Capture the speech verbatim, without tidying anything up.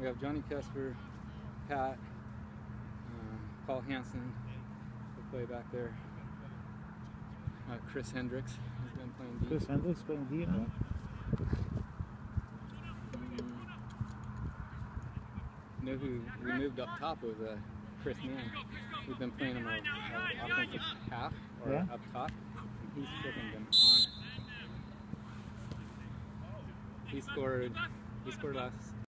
we have Johnny Kesper, Pat, um, Paul Hansen, who play back there. Uh, Chris Hendricks has been playing D. Chris Hendricks playing D now? Um, you know who we moved up top was uh, Chris Mann. We've been playing him our, our offensive half, or yeah. up top, and he's freaking been on it. He scored, he scored last